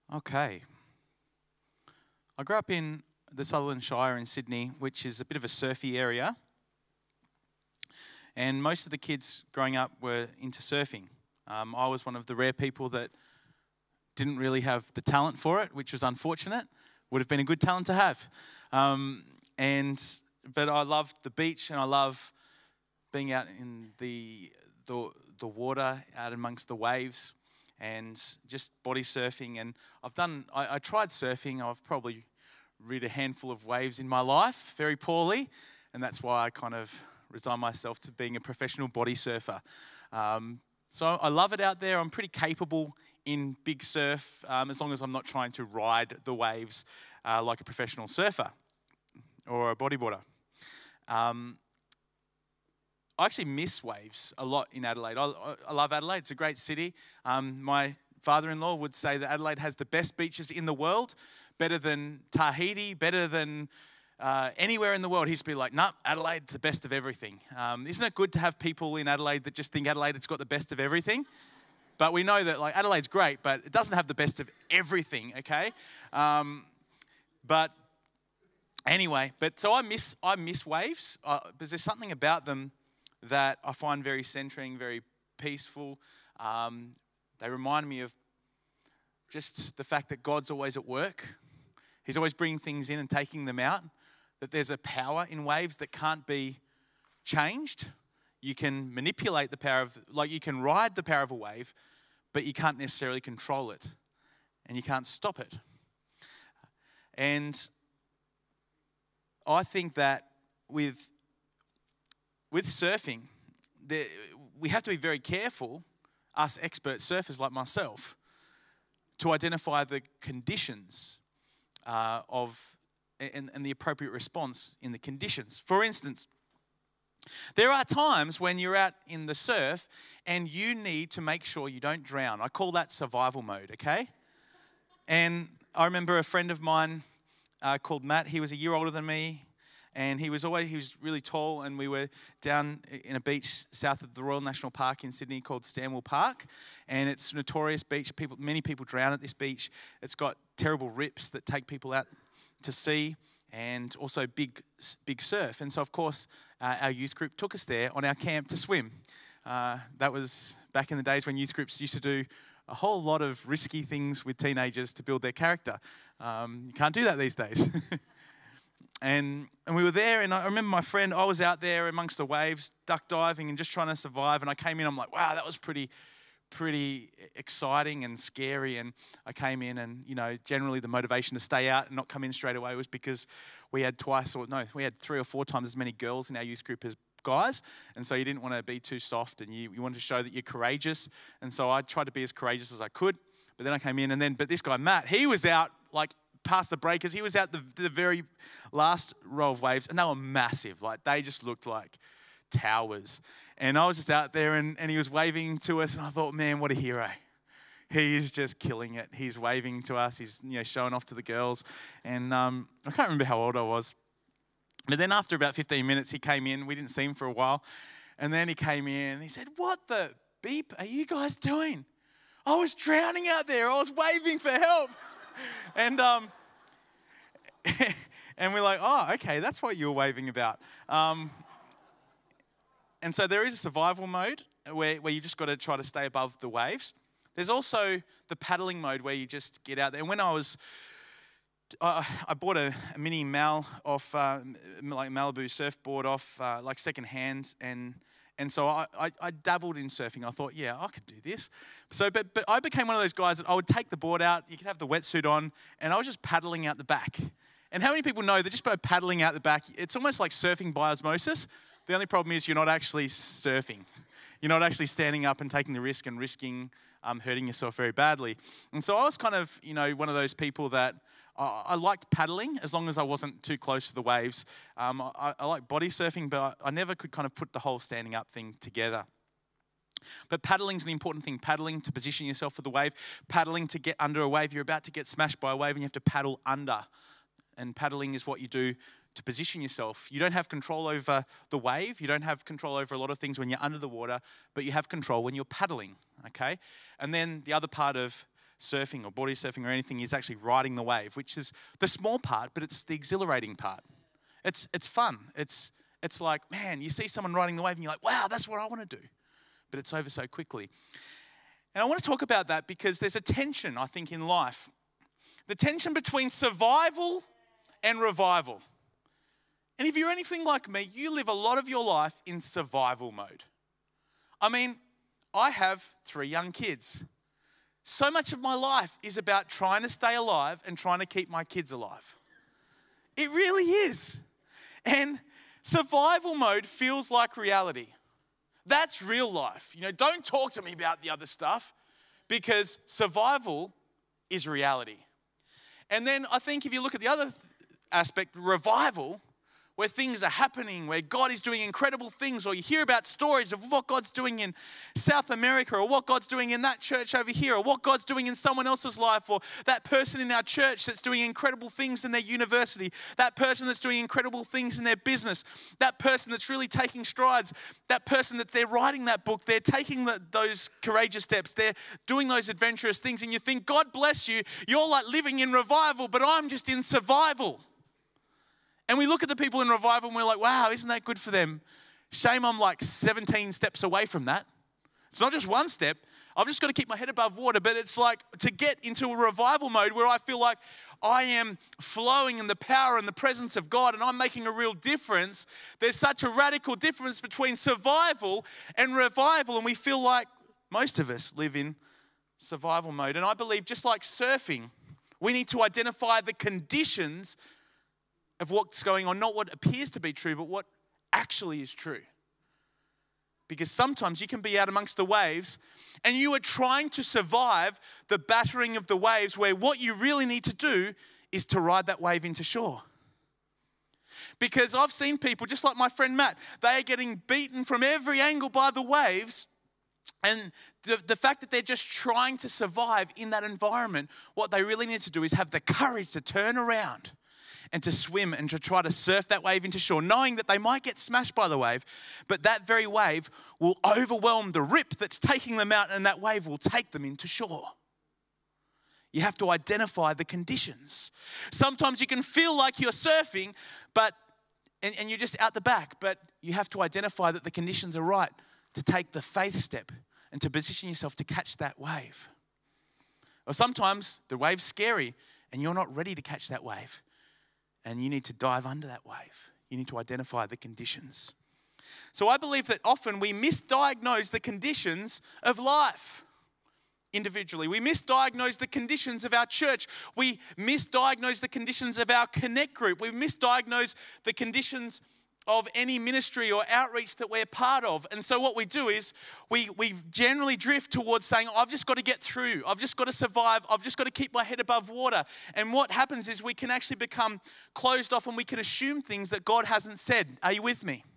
Okay. I grew up in the Sutherland Shire in Sydney, which is a bit of a surfy area. And most of the kids growing up were into surfing. I was one of the rare people that didn't really have the talent for it, which was unfortunate. Would have been a good talent to have. But I loved the beach, and I love being out in the water, out amongst the waves, and just body surfing. And I tried surfing. I've probably rid a handful of waves in my life very poorly, and that's why I kind of resigned myself to being a professional body surfer. So I love it out there. I'm pretty capable in big surf, as long as I'm not trying to ride the waves like a professional surfer or a bodyboarder. I actually miss waves a lot in Adelaide. I love Adelaide. It's a great city. My father-in-law would say that Adelaide has the best beaches in the world, better than Tahiti, better than anywhere in the world. He'd be like, "No, Adelaide's the best of everything." Isn't it good to have people in Adelaide that just think Adelaide's got the best of everything? But we know that Adelaide's great, but it doesn't have the best of everything, okay? But anyway, so I miss waves because there's something about them that I find very centering, very peaceful. They remind me of just the fact that God's always at work. He's always bringing things in and taking them out. That there's a power in waves that can't be changed. You can manipulate the power of, you can ride the power of a wave, but you can't necessarily control it. And you can't stop it. And I think that with surfing, we have to be very careful, us expert surfers like myself, to identify the conditions and the appropriate response in the conditions. For instance, there are times when you're out in the surf and you need to make sure you don't drown. I call that survival mode, okay? And I remember a friend of mine called Matt. He was a year older than me. And he was really tall, and we were down in a beach south of the Royal National Park in Sydney called Stanwell Park. And it's a notorious beach. Many people drown at this beach. It's got terrible rips that take people out to sea, and also big surf. And so, of course, our youth group took us there on our camp to swim. That was back in the days when youth groups used to do a whole lot of risky things with teenagers to build their character. You can't do that these days. And we were there, and I remember my friend, I was out there amongst the waves, duck diving and just trying to survive. And I came in, I'm like, wow, that was pretty exciting and scary. And I came in, and, generally the motivation to stay out and not come in straight away was because we had 3 or 4 times as many girls in our youth group as guys. And so you didn't want to be too soft, and you wanted to show that you're courageous. And so I tried to be as courageous as I could. But then I came in, but this guy, Matt, he was out past the breakers. He was out the very last row of waves, and they were massive. They just looked like towers. And I was just out there, and he was waving to us, and I thought, man, what a hero. He is just killing it. He's waving to us. He's showing off to the girls. And I can't remember how old I was. But then after about 15 minutes, he came in. We didn't see him for a while. And then he came in, and he said, "What the beep are you guys doing? I was drowning out there. I was waving for help." And and we're like, "Oh, okay, that's what you were waving about." And so there is a survival mode where you just got to try to stay above the waves. There's also the paddling mode where you just get out there. And when I bought a mini Mal off, Malibu surfboard off, second hand, and so I dabbled in surfing. I thought, yeah, I could do this. So, but I became one of those guys that I would take the board out, you could have the wetsuit on, and I was just paddling out the back. And how many people know that just by paddling out the back, it's almost like surfing by osmosis? The only problem is you're not actually surfing. You're not actually standing up and taking the risk and risking hurting yourself very badly. And so I was kind of, one of those people that I liked paddling as long as I wasn't too close to the waves. I like body surfing, but I never could kind of put the whole standing up thing together. But paddling's an important thing. Paddling to position yourself for the wave. Paddling to get under a wave. You're about to get smashed by a wave and you have to paddle under. And paddling is what you do to position yourself. You don't have control over the wave. You don't have control over a lot of things when you're under the water, but you have control when you're paddling, okay? And then the other part of surfing or body surfing or anything is actually riding the wave, which is the small part, but it's the exhilarating part. It's fun. It's like, man, you see someone riding the wave and you're like, wow, that's what I want to do. But it's over so quickly. And I want to talk about that because there's a tension, I think, in life. The tension between survival and revival. And if you're anything like me, you live a lot of your life in survival mode. I mean, I have 3 young kids. So much of my life is about trying to stay alive and trying to keep my kids alive. It really is. And survival mode feels like reality. That's real life. Don't talk to me about the other stuff because survival is reality. And then I think if you look at the other aspect, revival, where things are happening, where God is doing incredible things, or you hear about stories of what God's doing in South America, or what God's doing in that church over here, or what God's doing in someone else's life, or that person in our church that's doing incredible things in their university, that person that's doing incredible things in their business, that person that's really taking strides, that person that they're writing that book, they're taking those courageous steps, they're doing those adventurous things, and you think, God bless you, you're like living in revival, but I'm just in survival. And we look at the people in revival and we're like, wow, isn't that good for them? Shame I'm like 17 steps away from that. It's not just one step. I've just got to keep my head above water. But it's like to get into a revival mode where I feel like I am flowing in the power and the presence of God and I'm making a real difference. There's such a radical difference between survival and revival. And we feel like most of us live in survival mode. And I believe just like surfing, we need to identify the conditions of what's going on, not what appears to be true, but what actually is true. Because sometimes you can be out amongst the waves and you are trying to survive the battering of the waves where what you really need to do is to ride that wave into shore. Because I've seen people, just like my friend Matt, they are getting beaten from every angle by the waves. And the fact that they're just trying to survive in that environment, what they really need to do is have the courage to turn around and to swim and to try to surf that wave into shore, knowing that they might get smashed by the wave, but that very wave will overwhelm the rip that's taking them out and that wave will take them into shore. You have to identify the conditions. Sometimes you can feel like you're surfing, and you're just out the back, but you have to identify that the conditions are right to take the faith step and to position yourself to catch that wave. Or sometimes the wave's scary and you're not ready to catch that wave. And you need to dive under that wave. You need to identify the conditions. So I believe that often we misdiagnose the conditions of life individually. We misdiagnose the conditions of our church. We misdiagnose the conditions of our connect group. We misdiagnose the conditions of any ministry or outreach that we're part of. And so what we do is we generally drift towards saying, I've just got to get through. I've just got to survive. I've just got to keep my head above water. And what happens is we can actually become closed off and we can assume things that God hasn't said. Are you with me?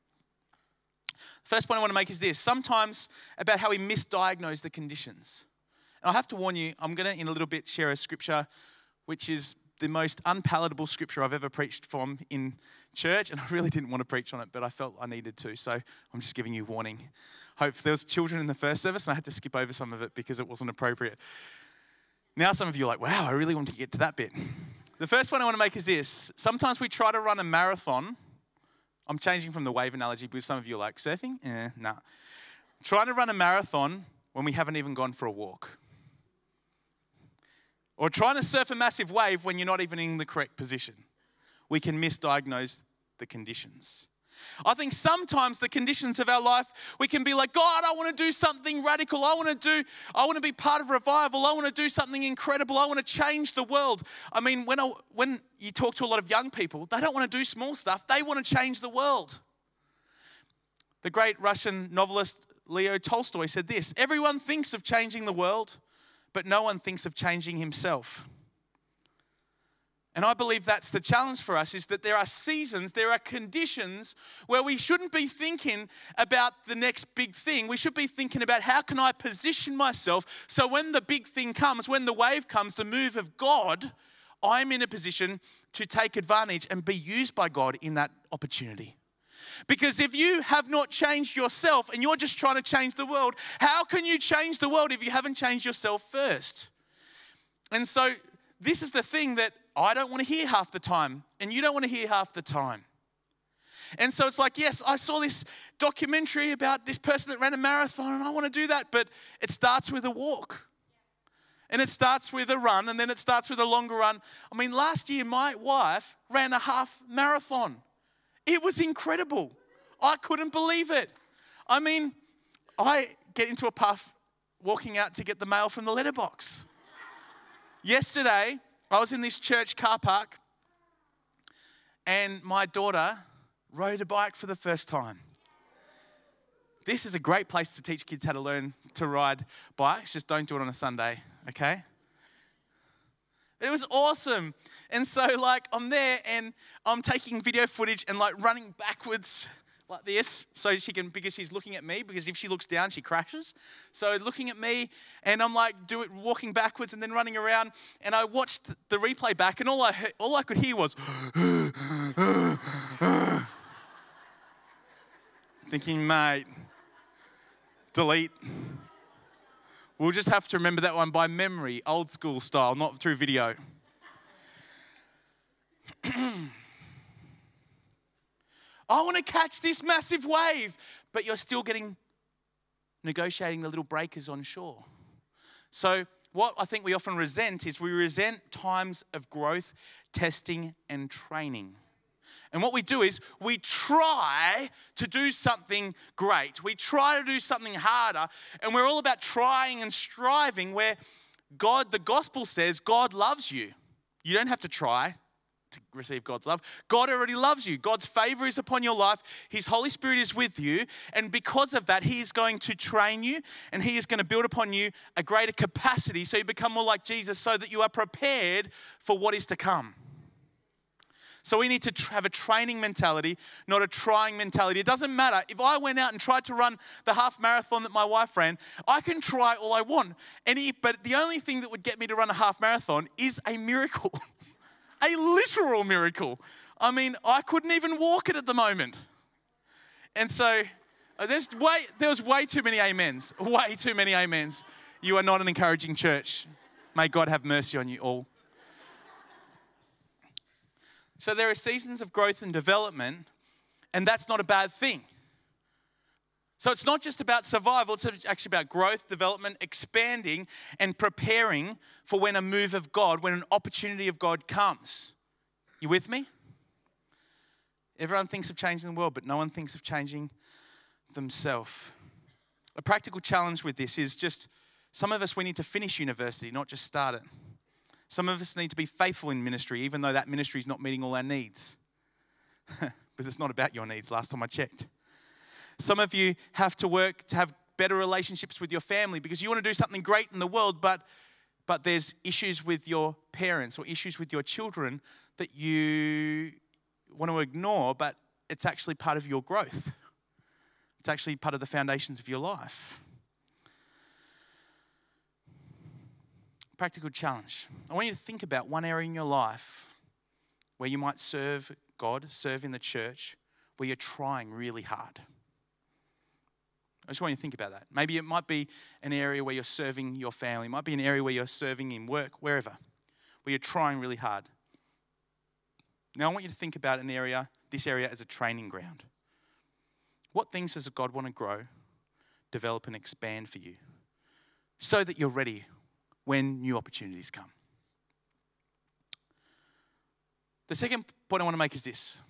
First point I want to make is this. Sometimes about how we misdiagnose the conditions. And I have to warn you, I'm going to in a little bit share a scripture which is the most unpalatable scripture I've ever preached from in church, and I really didn't want to preach on it, but I felt I needed to, so I'm just giving you warning. Hope there was children in the first service, and I had to skip over some of it because it wasn't appropriate. Now some of you are like, wow, I really want to get to that bit. The first one I want to make is this. Sometimes we try to run a marathon. I'm changing from the wave analogy because some of you are like, surfing? Nah. Trying to run a marathon when we haven't even gone for a walk. Or trying to surf a massive wave when you're not even in the correct position. We can misdiagnose the conditions. I think sometimes the conditions of our life, we can be like, God, I want to do something radical. I want to be part of revival. I want to do something incredible. I want to change the world. I mean, when you talk to a lot of young people, they don't want to do small stuff. They want to change the world. The great Russian novelist Leo Tolstoy said this, everyone thinks of changing the world, but no one thinks of changing himself. And I believe that's the challenge for us, is that there are seasons, there are conditions where we shouldn't be thinking about the next big thing. We should be thinking about how can I position myself so when the big thing comes, when the wave comes, the move of God, I'm in a position to take advantage and be used by God in that opportunity. Because if you have not changed yourself and you're just trying to change the world, how can you change the world if you haven't changed yourself first? And so this is the thing that I don't want to hear half the time, and you don't want to hear half the time. And so it's like, yes, I saw this documentary about this person that ran a marathon, and I want to do that, but it starts with a walk. And it starts with a run, and then it starts with a longer run. I mean, last year, my wife ran a half marathon. It was incredible. I couldn't believe it. I mean, I get into a puff walking out to get the mail from the letterbox. Yesterday, I was in this church car park, and my daughter rode a bike for the first time. This is a great place to teach kids how to learn to ride bikes. Just don't do it on a Sunday, okay? It was awesome. And so, like, I'm there and I'm taking video footage and, like, running backwards like this so she can, because she's looking at me, because if she looks down, she crashes. So looking at me, and I'm, like, walking backwards and then running around, and I watched the replay back, and all I could hear was thinking, mate, delete. We'll just have to remember that one by memory, old school style, not through video. I want to catch this massive wave, but you're still negotiating the little breakers on shore. So what I think we often resent is we resent times of growth, testing, and training. And what we do is we try to do something great. We try to do something harder, and we're all about trying and striving, where the gospel says God loves you. You don't have to try to receive God's love. God already loves you. God's favor is upon your life. His Holy Spirit is with you, and because of that, He is going to train you, and He is going to build upon you a greater capacity so you become more like Jesus, so that you are prepared for what is to come. So we need to have a training mentality, not a trying mentality. It doesn't matter. If I went out and tried to run the half marathon that my wife ran, I can try all I want. But the only thing that would get me to run a half marathon is a miracle, a literal miracle. I mean, I couldn't even walk it at the moment. And so there was way too many amens, way too many amens. You are not an encouraging church. May God have mercy on you all. So there are seasons of growth and development, and that's not a bad thing. So it's not just about survival, it's actually about growth, development, expanding, and preparing for when a move of God, when an opportunity of God comes. You with me? Everyone thinks of changing the world, but no one thinks of changing themselves. A practical challenge with this is just, some of us, we need to finish university, not just start it. Some of us need to be faithful in ministry, even though that ministry is not meeting all our needs. Because it's not about your needs, last time I checked. Some of you have to work to have better relationships with your family because you want to do something great in the world, but there's issues with your parents or issues with your children that you want to ignore, but it's actually part of your growth. It's actually part of the foundations of your life. Practical challenge. I want you to think about one area in your life where you might serve God, serve in the church, where you're trying really hard. I just want you to think about that. Maybe it might be an area where you're serving your family. It might be an area where you're serving in work, wherever, where you're trying really hard. Now I want you to think about this area as a training ground. What things does God want to grow, develop, and expand for you so that you're ready when new opportunities come? The second point I want to make is this.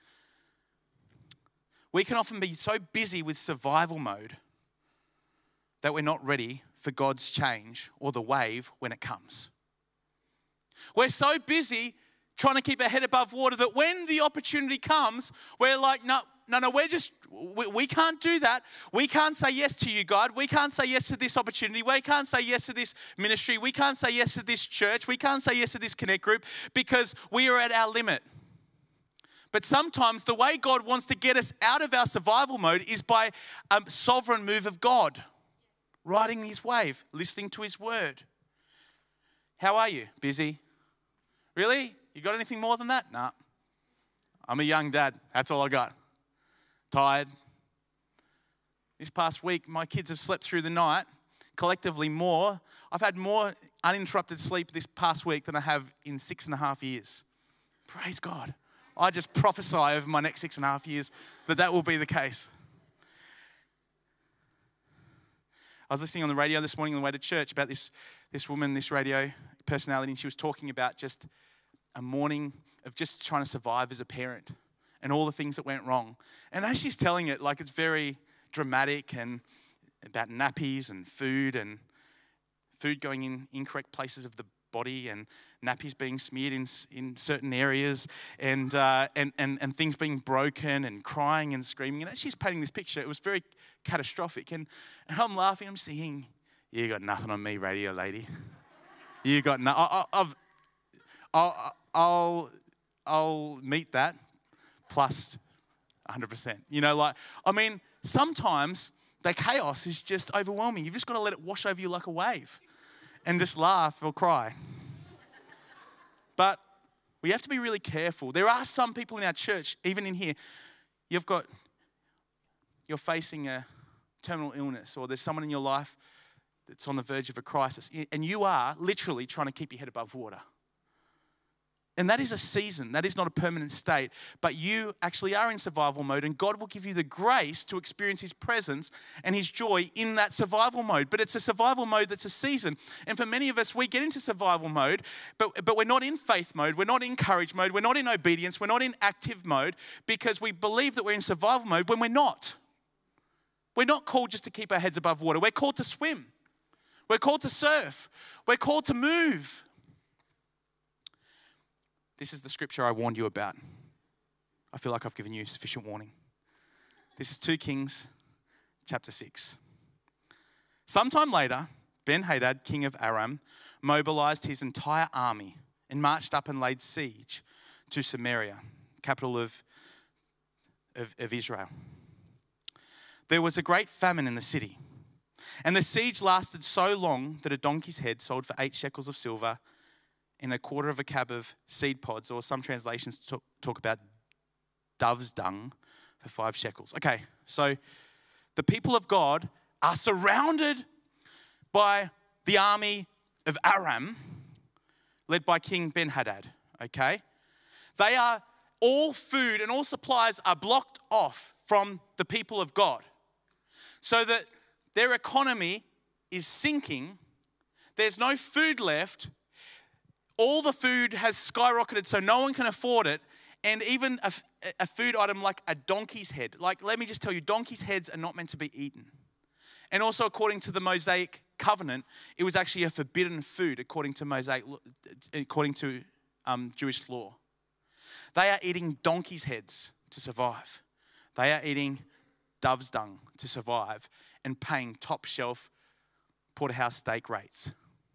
We can often be so busy with survival mode that we're not ready for God's change or the wave when it comes. We're so busy trying to keep our head above water that when the opportunity comes, we're like, no, we can't do that. We can't say yes to you, God. We can't say yes to this opportunity. We can't say yes to this ministry. We can't say yes to this church. We can't say yes to this connect group because we are at our limit. But sometimes the way God wants to get us out of our survival mode is by a sovereign move of God, riding His wave, listening to His word. How are you? Busy? Really? You got anything more than that? Nah. I'm a young dad. That's all I got. Tired. This past week, my kids have slept through the night, collectively more. I've had more uninterrupted sleep this past week than I have in 6.5 years. Praise God. I just prophesy over my next 6.5 years that will be the case. I was listening on the radio this morning on the way to church about this woman, this radio personality, and she was talking about just a morning of just trying to survive as a parent and all the things that went wrong. And as she's telling it, like it's very dramatic and about nappies and food going in incorrect places of the body and nappies being smeared in certain areas and things being broken and crying and screaming. And as she's painting this picture, it was very catastrophic. And I'm laughing. I'm just thinking, you got nothing on me, radio lady. You got no. I'll meet that plus 100%. You know, like, I mean, sometimes the chaos is just overwhelming. You've just got to let it wash over you like a wave and just laugh or cry. But we have to be really careful. There are some people in our church, even in here, you're facing a terminal illness, or there's someone in your life that's on the verge of a crisis, and you are literally trying to keep your head above water. And that is a season. That is not a permanent state. But you actually are in survival mode, and God will give you the grace to experience His presence and His joy in that survival mode. But it's a survival mode that's a season. And for many of us, we get into survival mode, but we're not in faith mode. We're not in courage mode. We're not in obedience. We're not in active mode because we believe that we're in survival mode when we're not. We're not called just to keep our heads above water. We're called to swim. We're called to surf. We're called to move. This is the scripture I warned you about. I feel like I've given you sufficient warning. This is 2 Kings chapter 6. Sometime later, Ben-Hadad, king of Aram, mobilized his entire army and marched up and laid siege to Samaria, capital of Israel. There was a great famine in the city, and the siege lasted so long that a donkey's head sold for 8 shekels of silver in a quarter of a cab of seed pods, or some translations talk about dove's dung for 5 shekels. Okay, so the people of God are surrounded by the army of Aram, led by King Ben-Hadad, okay? They are, all food and all supplies are blocked off from the people of God, so that their economy is sinking. There's no food left. All the food has skyrocketed, so no one can afford it. And even a food item like a donkey's head. Like, let me just tell you, donkey's heads are not meant to be eaten. And also, according to the Mosaic covenant, it was actually a forbidden food according to Jewish law. They are eating donkey's heads to survive. They are eating dove's dung to survive and paying top shelf porterhouse steak rates.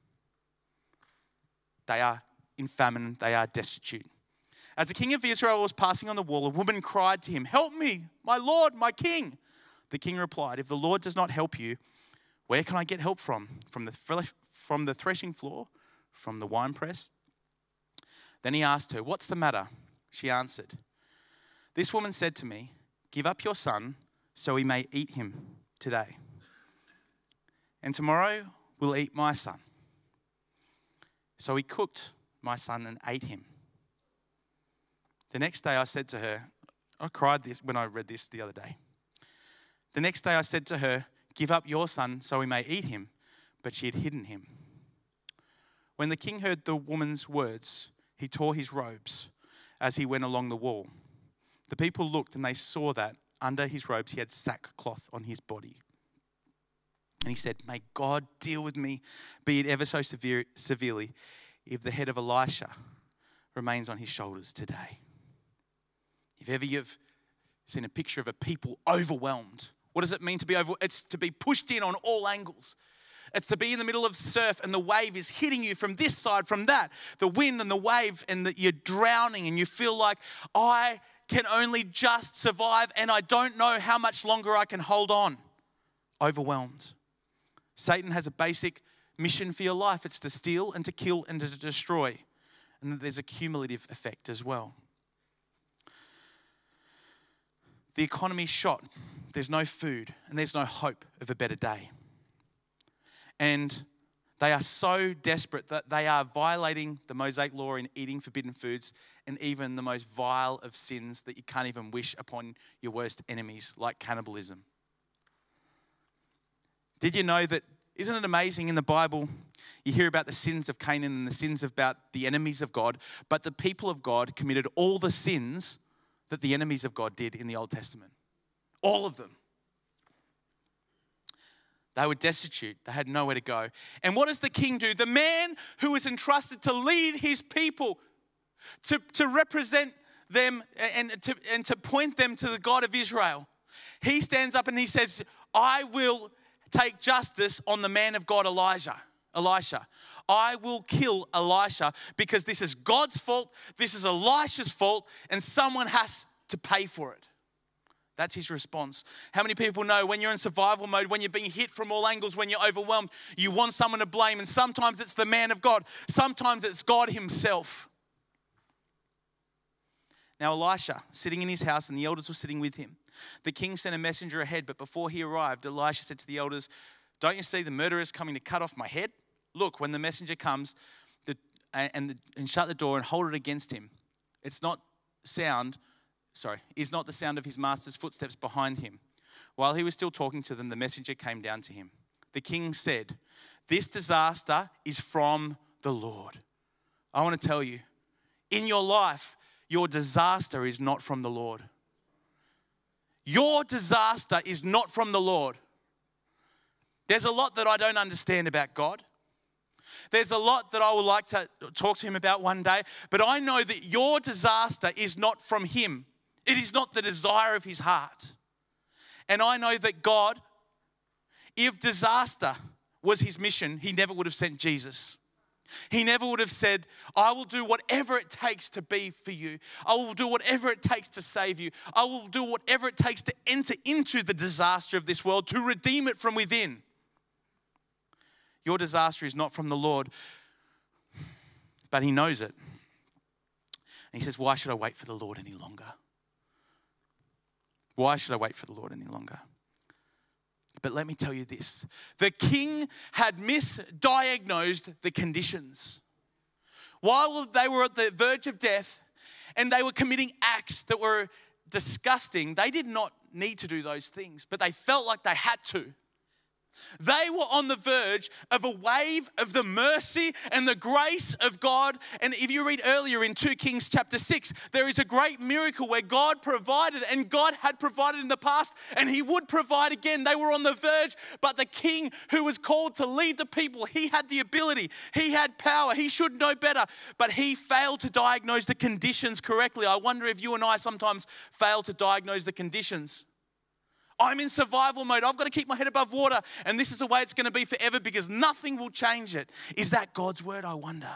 They are in famine. They are destitute. As the king of Israel was passing on the wall, a woman cried to him, "Help me, my lord, my king." The king replied, "If the Lord does not help you, where can I get help from? From the threshing floor? From the winepress?" Then he asked her, "What's the matter?" She answered, "This woman said to me, 'Give up your son so we may eat him today. And tomorrow we'll eat my son.' So he cooked my son and ate him. The next day I said to her," I cried when I read this the other day. "The next day I said to her, 'Give up your son so we may eat him.' But she had hidden him." When the king heard the woman's words, he tore his robes as he went along the wall. The people looked and they saw that under his robes he had sackcloth on his body. And he said, "May God deal with me, be it ever so severely, if the head of Elisha remains on his shoulders today." If ever you've seen a picture of a people overwhelmed, what does it mean to be overwhelmed? It's to be pushed in on all angles. It's to be in the middle of surf and the wave is hitting you from this side, from that. The wind and the wave, and that you're drowning and you feel like, I can only just survive and I don't know how much longer I can hold on. Overwhelmed. Satan has a basic mission for your life. It's to steal and to kill and to destroy. And that there's a cumulative effect as well. The economy's shot. There's no food and there's no hope of a better day. And They are so desperate that they are violating the Mosaic law in eating forbidden foods and even the most vile of sins that you can't even wish upon your worst enemies, like cannibalism. Did you know that, isn't it amazing in the Bible, you hear about the sins of Canaan and the sins about the enemies of God, but the people of God committed all the sins that the enemies of God did in the Old Testament. All of them. They were destitute. They had nowhere to go. And what does the king do? The man who is entrusted to lead his people, to represent them and to point them to the God of Israel. He stands up and he says, I will take justice on the man of God, Elisha. I will kill Elisha because this is God's fault, this is Elisha's fault, and someone has to pay for it. That's his response. How many people know when you're in survival mode, when you're being hit from all angles, when you're overwhelmed, you want someone to blame, and sometimes it's the man of God, sometimes it's God himself. Now Elisha, sitting in his house, and the elders were sitting with him. The king sent a messenger ahead, but before he arrived, Elisha said to the elders, don't you see the murderer is coming to cut off my head? Look, when the messenger comes, and shut the door and hold it against him. Is not the sound of his master's footsteps behind him. While he was still talking to them, the messenger came down to him. The king said, this disaster is from the Lord. I want to tell you, in your life, your disaster is not from the Lord. Your disaster is not from the Lord. There's a lot that I don't understand about God. There's a lot that I would like to talk to him about one day, but I know that your disaster is not from him. It is not the desire of his heart. And I know that God, if disaster was his mission, he never would have sent Jesus. He never would have said, I will do whatever it takes to be for you. I will do whatever it takes to save you. I will do whatever it takes to enter into the disaster of this world, to redeem it from within. Your disaster is not from the Lord, but he knows it. And he says, why should I wait for the Lord any longer? Why should I wait for the Lord any longer? But let me tell you this. The king had misdiagnosed the conditions. While they were at the verge of death and they were committing acts that were disgusting, they did not need to do those things, but they felt like they had to. They were on the verge of a wave of the mercy and the grace of God. And if you read earlier in 2 Kings chapter 6, there is a great miracle where God provided, and God had provided in the past, and he would provide again. They were on the verge, but the king who was called to lead the people, he had the ability, he had power, he should know better, but he failed to diagnose the conditions correctly. I wonder if you and I sometimes fail to diagnose the conditions. I'm in survival mode. I've got to keep my head above water. And this is the way it's going to be forever because nothing will change it. Is that God's word, I wonder?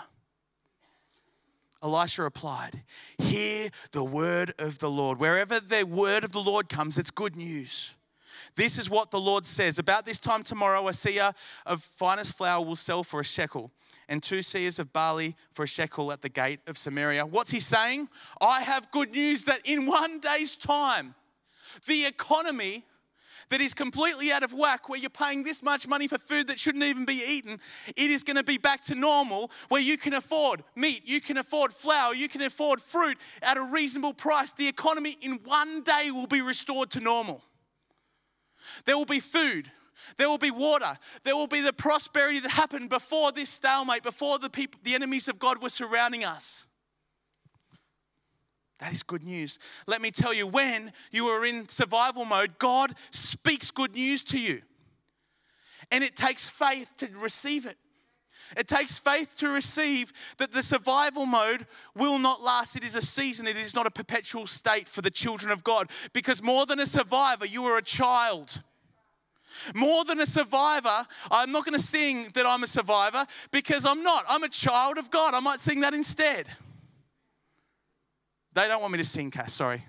Elisha replied, hear the word of the Lord. Wherever the word of the Lord comes, it's good news. This is what the Lord says. About this time tomorrow, a seah of finest flour will sell for a shekel, and 2 seahs of barley for a shekel at the gate of Samaria. What's he saying? I have good news that in one day's time, the economy that is completely out of whack, where you're paying this much money for food that shouldn't even be eaten, it is going to be back to normal, where you can afford meat, you can afford flour, you can afford fruit at a reasonable price. The economy in one day will be restored to normal. There will be food. There will be water. There will be the prosperity that happened before this stalemate, before the enemies of God were surrounding us. That is good news. Let me tell you, when you are in survival mode, God speaks good news to you. And it takes faith to receive it. It takes faith to receive that the survival mode will not last. It is a season. It is not a perpetual state for the children of God. Because more than a survivor, you are a child. More than a survivor, I'm not going to sing that I'm a survivor because I'm not. I'm a child of God. I might sing that instead. They don't want me to sing, Cass, sorry.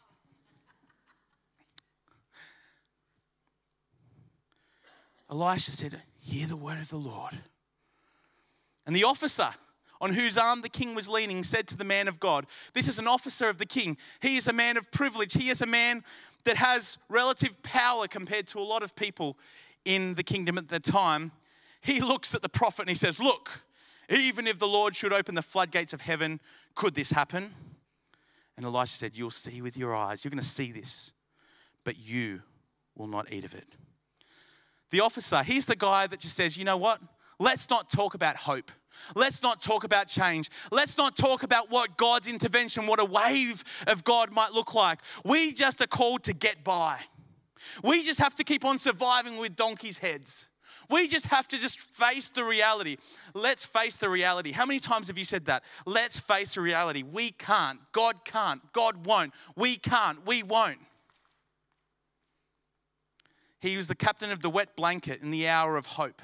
Elisha said, hear the word of the Lord. And the officer on whose arm the king was leaning said to the man of God, this is an officer of the king. He is a man of privilege. He is a man that has relative power compared to a lot of people in the kingdom at the time. he looks at the prophet and he says, look, even if the Lord should open the floodgates of heaven, could this happen? And Elisha said, you'll see with your eyes. You're going to see this, but you will not eat of it. The officer, he's the guy that just says, you know what? Let's not talk about hope. Let's not talk about change. Let's not talk about what God's intervention, what a wave of God might look like. We just are called to get by. We just have to keep on surviving with donkeys' heads. We just have to just face the reality. Let's face the reality. How many times have you said that? Let's face the reality. We can't. God can't. God won't. We can't. We won't. He was the captain of the wet blanket in the hour of hope.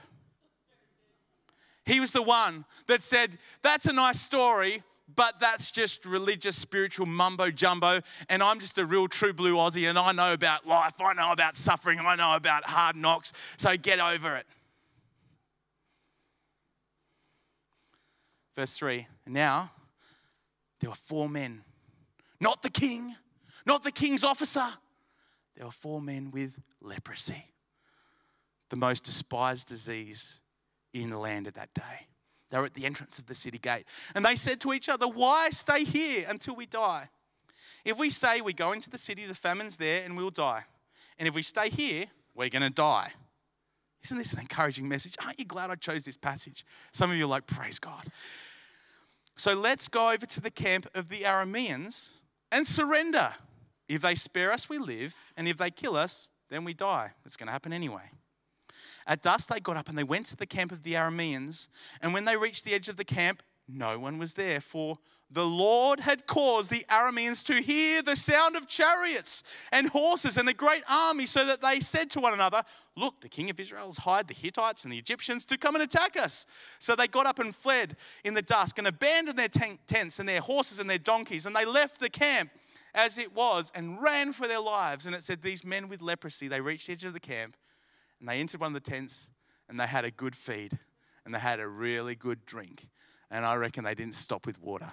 He was the one that said, that's a nice story, but that's just religious, spiritual mumbo jumbo, and I'm just a real true blue Aussie, and I know about life, I know about suffering, I know about hard knocks, so get over it. Verse 3, now there were 4 men, not the king, not the king's officer. There were 4 men with leprosy, the most despised disease in the land at that day. They were at the entrance of the city gate. And they said to each other, why stay here until we die? If we say we go into the city, the famine's there and we'll die. And if we stay here, we're going to die. Isn't this an encouraging message? Aren't you glad I chose this passage? Some of you are like, praise God. So let's go over to the camp of the Arameans and surrender. If they spare us, we live. And if they kill us, then we die. It's going to happen anyway. At dusk, they got up and they went to the camp of the Arameans. And when they reached the edge of the camp, no one was there, for the Lord had caused the Arameans to hear the sound of chariots and horses and a great army, so that they said to one another, look, the king of Israel has hired the Hittites and the Egyptians to come and attack us. So they got up and fled in the dusk and abandoned their tents and their horses and their donkeys, and they left the camp as it was and ran for their lives. And it said these men with leprosy, they reached the edge of the camp, and they entered one of the tents, and they had a good feed, and they had a really good drink. And I reckon they didn't stop with water.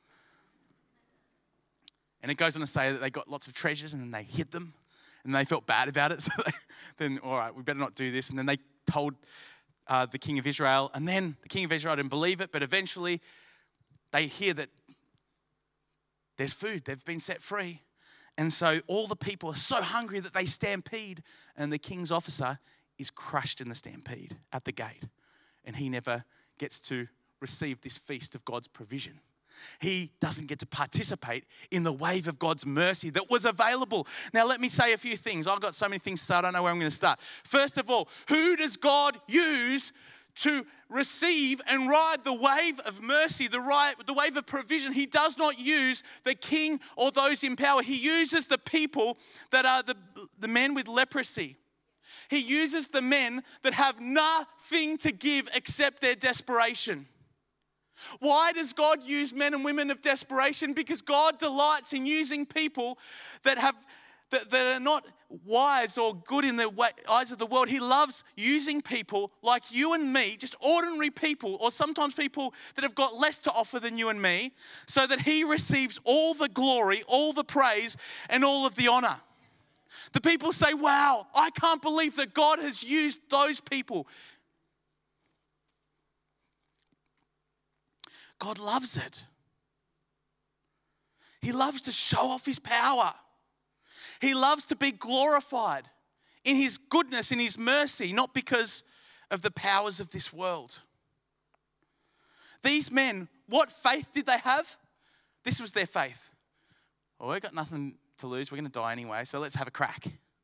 And it goes on to say that they got lots of treasures, and then they hid them, and they felt bad about it. So then, all right, we better not do this. And then they told the king of Israel, and then the king of Israel didn't believe it, but eventually they hear that there's food. They've been set free. And so all the people are so hungry that they stampede, and the king's officer is crushed in the stampede at the gate. And he never gets to receive this feast of God's provision. He doesn't get to participate in the wave of God's mercy that was available. Now, let me say a few things. I've got so many things to say, I don't know where I'm going to start. First of all, who does God use to receive and ride the wave of mercy, the wave of provision? He does not use the king or those in power. He uses the people that are the men with leprosy. He uses the men that have nothing to give except their desperation. Why does God use men and women of desperation? Because God delights in using people that are not wise or good in the eyes of the world. He loves using people like you and me, just ordinary people, or sometimes people that have got less to offer than you and me, so that he receives all the glory, all the praise, and all of the honor. The people say, wow, I can't believe that God has used those people. God loves it. He loves to show off his power. He loves to be glorified in his goodness, in his mercy, not because of the powers of this world. These men, what faith did they have? This was their faith. Well, we've got nothing to lose. We're going to die anyway, so let's have a crack.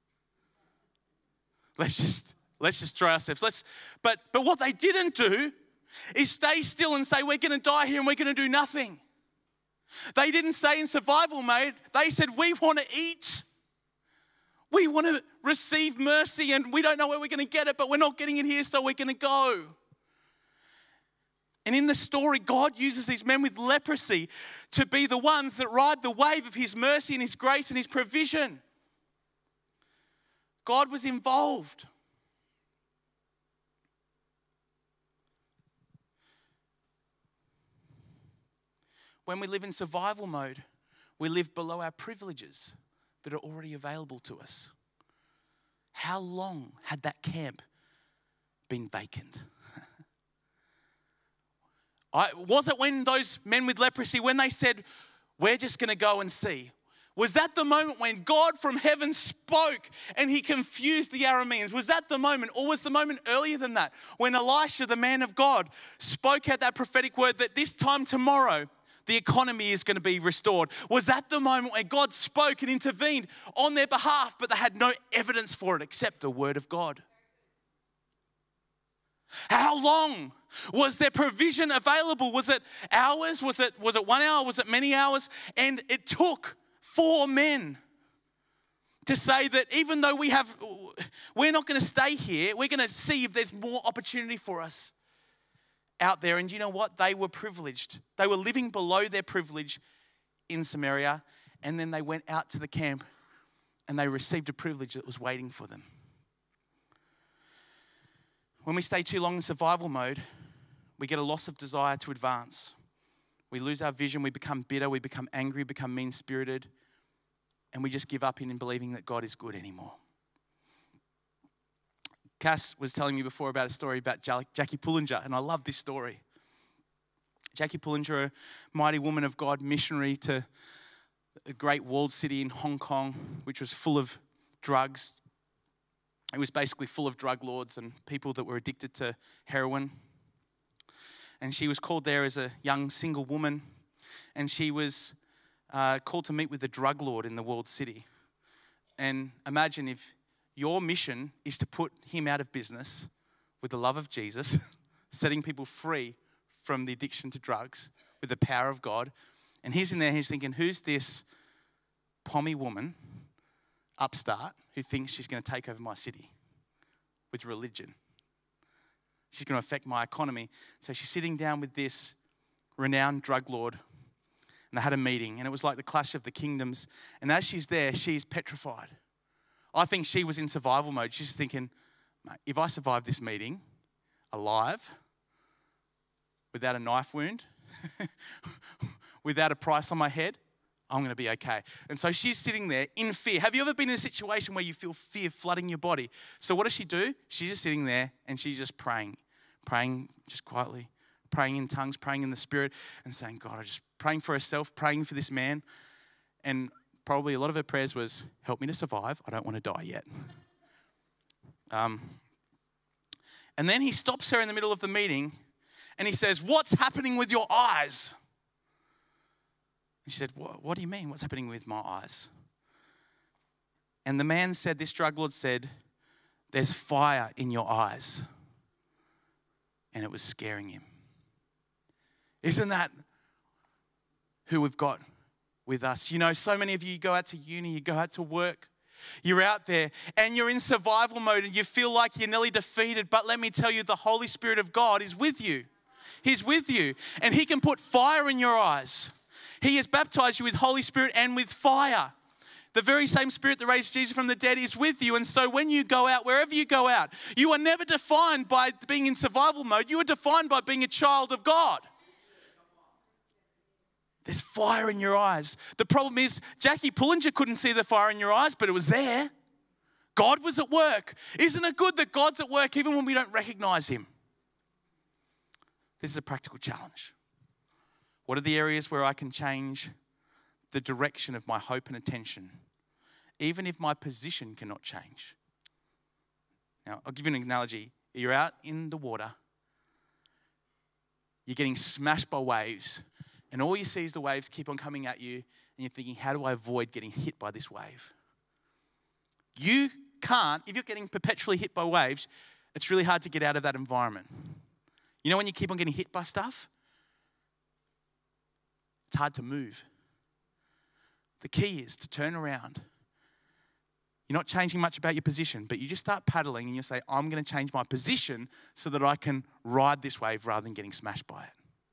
Let's just try ourselves. But what they didn't do is stay still and say, we're going to die here and we're going to do nothing. They didn't say in survival mode, they said, we want to eat. We want to receive mercy, and we don't know where we're going to get it, but we're not getting it here, so we're going to go. And in the story, God uses these men with leprosy to be the ones that ride the wave of his mercy and his grace and his provision. God was involved. When we live in survival mode, we live below our privileges that are already available to us. How long had that camp been vacant? Was it when those men with leprosy, when they said, we're just going to go and see? Was that the moment when God from heaven spoke and he confused the Arameans? Was that the moment? Or was the moment earlier than that when Elisha, the man of God, spoke out that prophetic word that this time tomorrow, the economy is going to be restored? Was that the moment where God spoke and intervened on their behalf, but they had no evidence for it except the word of God? How long was their provision available? Was it hours? Was it 1 hour? Was it many hours? And it took 4 men to say that even though we're not going to stay here, we're going to see if there's more opportunity for us out there. And you know what? They were privileged. They were living below their privilege in Samaria, and then they went out to the camp and they received a privilege that was waiting for them. When we stay too long in survival mode, we get a loss of desire to advance. We lose our vision, we become bitter, we become angry, become mean-spirited, and we just give up in believing that God is good anymore. Cass was telling me before about a story about Jackie Pullinger, and I love this story. Jackie Pullinger, a mighty woman of God, missionary to a great walled city in Hong Kong, which was full of drugs. It was basically full of drug lords and people that were addicted to heroin. And she was called there as a young single woman. And she was called to meet with a drug lord in the walled city. And imagine if your mission is to put him out of business with the love of Jesus, setting people free from the addiction to drugs with the power of God. And he's in there, he's thinking, who's this pommy woman, upstart, who thinks she's going to take over my city with religion? She's going to affect my economy. So she's sitting down with this renowned drug lord, and they had a meeting, and it was like the clash of the kingdoms. And as she's there, she's petrified. I think she was in survival mode. She's thinking, mate, if I survive this meeting alive, without a knife wound, without a price on my head, I'm going to be okay. And so she's sitting there in fear. Have you ever been in a situation where you feel fear flooding your body? So what does she do? She's just sitting there and she's just praying just quietly, praying in tongues, praying in the Spirit, and saying, God, I'm just praying for herself, praying for this man. And probably a lot of her prayers was, help me to survive. I don't want to die yet. And then he stops her in the middle of the meeting and he says, what's happening with your eyes? And she said, what do you mean? What's happening with my eyes? And the man said, this drug lord said, there's fire in your eyes. And it was scaring him. Isn't that who we've got with us? You know, so many of you go out to uni, you go out to work, you're out there and you're in survival mode and you feel like you're nearly defeated. But let me tell you, the Holy Spirit of God is with you. He's with you and he can put fire in your eyes. He has baptized you with Holy Spirit and with fire. The very same Spirit that raised Jesus from the dead is with you. And so when you go out, wherever you go out, you are never defined by being in survival mode. You are defined by being a child of God. There's fire in your eyes. The problem is Jackie Pullinger couldn't see the fire in your eyes, but it was there. God was at work. Isn't it good that God's at work even when we don't recognize him? This is a practical challenge. What are the areas where I can change the direction of my hope and attention, even if my position cannot change? Now, I'll give you an analogy. You're out in the water. You're getting smashed by waves, and all you see is the waves keep on coming at you, and you're thinking, how do I avoid getting hit by this wave? You can't, if you're getting perpetually hit by waves, it's really hard to get out of that environment. You know when you keep on getting hit by stuff? It's hard to move. The key is to turn around. You're not changing much about your position, but you just start paddling and you say, I'm going to change my position so that I can ride this wave rather than getting smashed by it.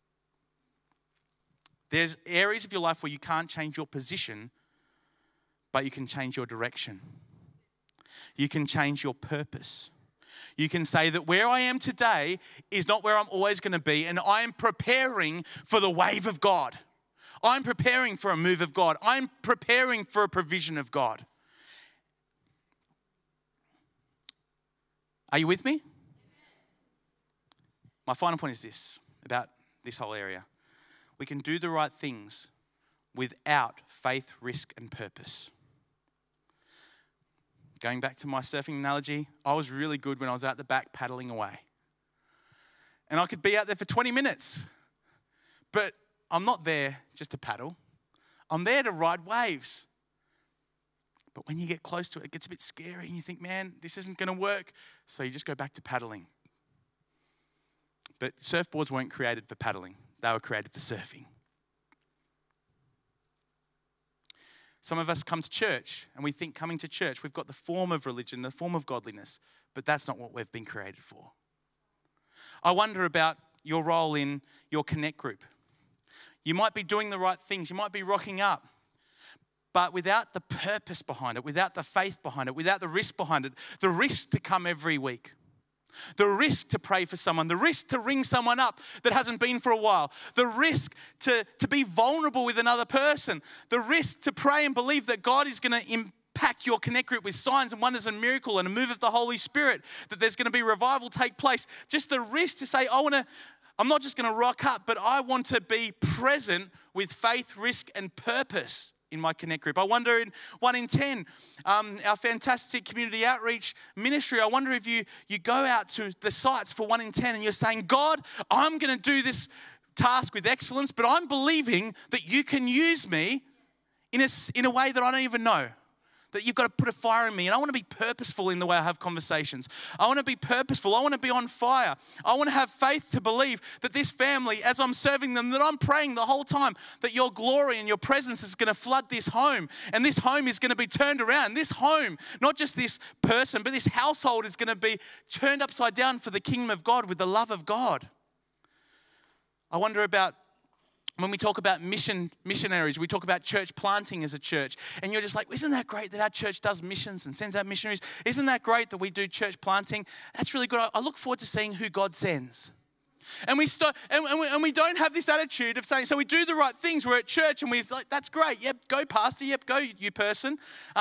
There's areas of your life where you can't change your position, but you can change your direction. You can change your purpose. You can say that where I am today is not where I'm always going to be, and I am preparing for the wave of God. I'm preparing for a move of God. I'm preparing for a provision of God. Are you with me? My final point is this, about this whole area. We can do the right things without faith, risk, and purpose. Going back to my surfing analogy, I was really good when I was out the back paddling away. And I could be out there for 20 minutes. But I'm not there just to paddle. I'm there to ride waves. But when you get close to it, it gets a bit scary and you think, man, this isn't going to work. So you just go back to paddling. But surfboards weren't created for paddling. They were created for surfing. Some of us come to church and we think coming to church, we've got the form of religion, the form of godliness, but that's not what we've been created for. I wonder about your role in your Connect group. You might be doing the right things. You might be rocking up. But without the purpose behind it, without the faith behind it, without the risk behind it, the risk to come every week, the risk to pray for someone, the risk to ring someone up that hasn't been for a while, the risk to be vulnerable with another person, the risk to pray and believe that God is going to impact your Connect group with signs and wonders and miracle and a move of the Holy Spirit, that there's going to be revival take place. Just the risk to say, I'm not just going to rock up, but I want to be present with faith, risk, and purpose in my Connect group. I wonder in 1 in 10, our fantastic community outreach ministry, I wonder if you go out to the sites for 1 in 10 and you're saying, God, I'm going to do this task with excellence, but I'm believing that you can use me in a way that I don't even know. That you've got to put a fire in me. And I want to be purposeful in the way I have conversations. I want to be purposeful. I want to be on fire. I want to have faith to believe that this family, as I'm serving them, that I'm praying the whole time, that your glory and your presence is going to flood this home. And this home is going to be turned around. This home, not just this person, but this household is going to be turned upside down for the kingdom of God with the love of God. I wonder about when we talk about missionaries, we talk about church planting as a church. And you're just like, isn't that great that our church does missions and sends out missionaries? Isn't that great that we do church planting? That's really good. I look forward to seeing who God sends. And we don't have this attitude of saying, so we do the right things. We're at church and we're like, that's great. Yep, go pastor. Yep, go you person.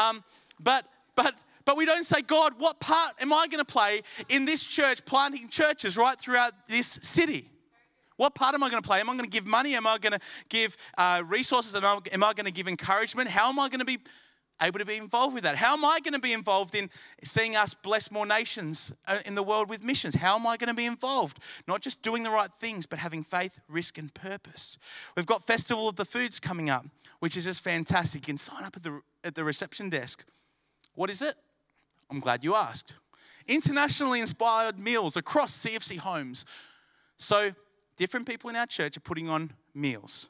But we don't say, God, what part am I going to play in this church planting churches right throughout this city? What part am I going to play? Am I going to give money? Am I going to give resources? Am I going to give encouragement? How am I going to be able to be involved with that? How am I going to be involved in seeing us bless more nations in the world with missions? How am I going to be involved? Not just doing the right things, but having faith, risk, and purpose. We've got Festival of the Foods coming up, which is just fantastic. You can sign up at the reception desk. What is it? I'm glad you asked. Internationally inspired meals across CFC homes. So different people in our church are putting on meals.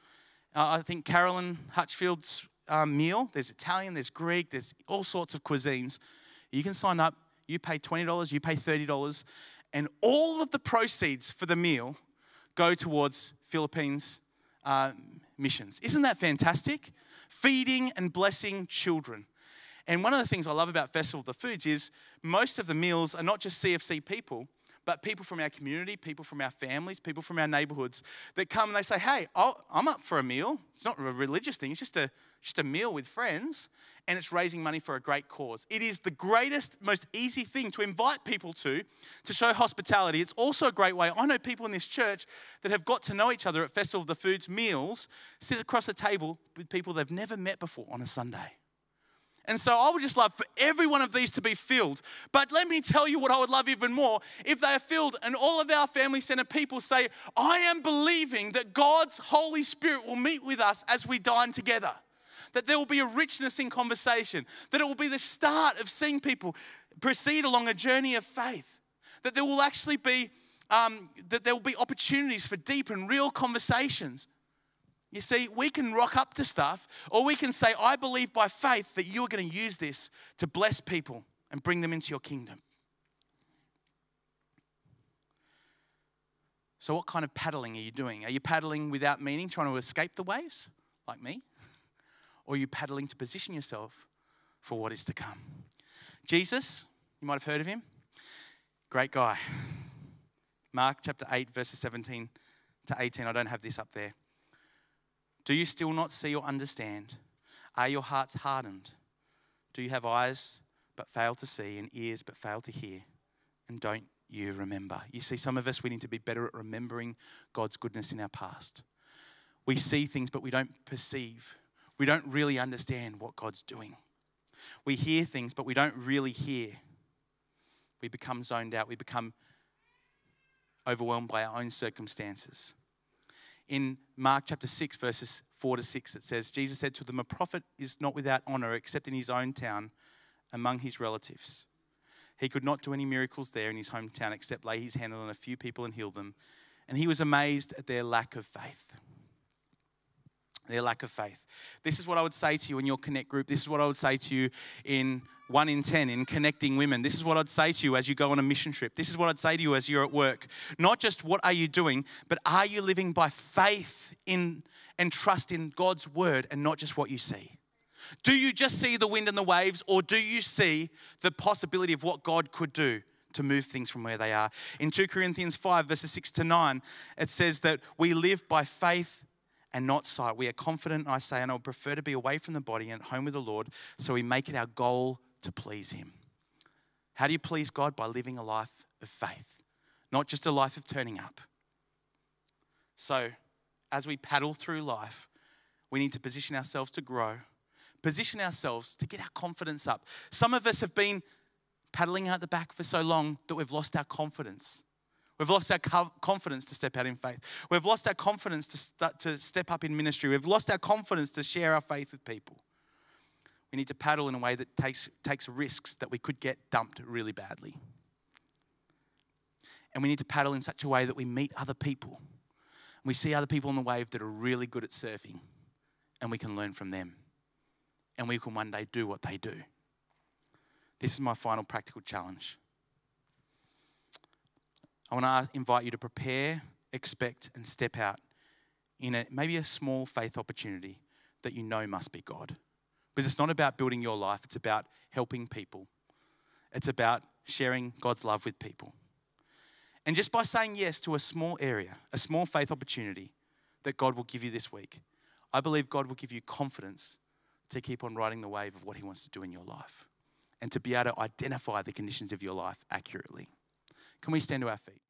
I think Carolyn Hutchfield's meal, there's Italian, there's Greek, there's all sorts of cuisines. You can sign up, you pay $20, you pay $30, and all of the proceeds for the meal go towards Philippines missions. Isn't that fantastic? Feeding and blessing children. And one of the things I love about Festival of the Foods is most of the meals are not just CFC people, but people from our community, people from our families, people from our neighborhoods that come and they say, hey, I'm up for a meal. It's not a religious thing. It's just a meal with friends, and it's raising money for a great cause. It is the greatest, most easy thing to invite people to show hospitality. It's also a great way. I know people in this church that have got to know each other at Festival of the Foods meals, sit across the table with people they've never met before on a Sunday. And so I would just love for every one of these to be filled. But let me tell you what I would love even more. If they are filled and all of our family center people say, I am believing that God's Holy Spirit will meet with us as we dine together. That there will be a richness in conversation. That it will be the start of seeing people proceed along a journey of faith. That there will actually be, opportunities for deep and real conversations. You see, we can rock up to stuff, or we can say, I believe by faith that you are going to use this to bless people and bring them into your kingdom. So what kind of paddling are you doing? Are you paddling without meaning, trying to escape the waves, like me? Or are you paddling to position yourself for what is to come? Jesus, you might have heard of him. Great guy. Mark chapter 8, verses 17 to 18. I don't have this up there. Do you still not see or understand? Are your hearts hardened? Do you have eyes but fail to see and ears but fail to hear? And you remember. You see, some of us, we need to be better at remembering God's goodness in our past. We see things, but we don't perceive. We don't really understand what God's doing. We hear things, but we don't really hear. We become zoned out. We become overwhelmed by our own circumstances. In Mark chapter 6, verses 4 to 6, it says, Jesus said to them, a prophet is not without honor except in his own town, among his relatives. He could not do any miracles there in his hometown except lay his hand on a few people and heal them. And he was amazed at their lack of faith. Their lack of faith. This is what I would say to you in your Connect group. This is what I would say to you in 1 in 10, in connecting women. This is what I'd say to you as you go on a mission trip. This is what I'd say to you as you're at work. Not just what are you doing, but are you living by faith in and trust in God's word and not just what you see? Do you just see the wind and the waves, or do you see the possibility of what God could do to move things from where they are? In 2 Corinthians 5, verses 6 to 9, it says that we live by faith and not sight. We are confident, I say, and I would prefer to be away from the body and at home with the Lord, so we make it our goal to please him. How do you please God? By living a life of faith, not just a life of turning up. So as we paddle through life, we need to position ourselves to grow, position ourselves to get our confidence up. Some of us have been paddling out the back for so long that we've lost our confidence. We've lost our confidence to step out in faith. We've lost our confidence to step up in ministry. We've lost our confidence to share our faith with people. We need to paddle in a way that takes risks that we could get dumped really badly. And we need to paddle in such a way that we meet other people. We see other people on the wave that are really good at surfing, and we can learn from them. And we can one day do what they do. This is my final practical challenge. I want to invite you to prepare, expect, and step out in maybe a small faith opportunity that you know must be God. Because it's not about building your life, it's about helping people. It's about sharing God's love with people. And just by saying yes to a small area, a small faith opportunity that God will give you this week, I believe God will give you confidence to keep on riding the wave of what he wants to do in your life and to be able to identify the conditions of your life accurately. Can we stand to our feet?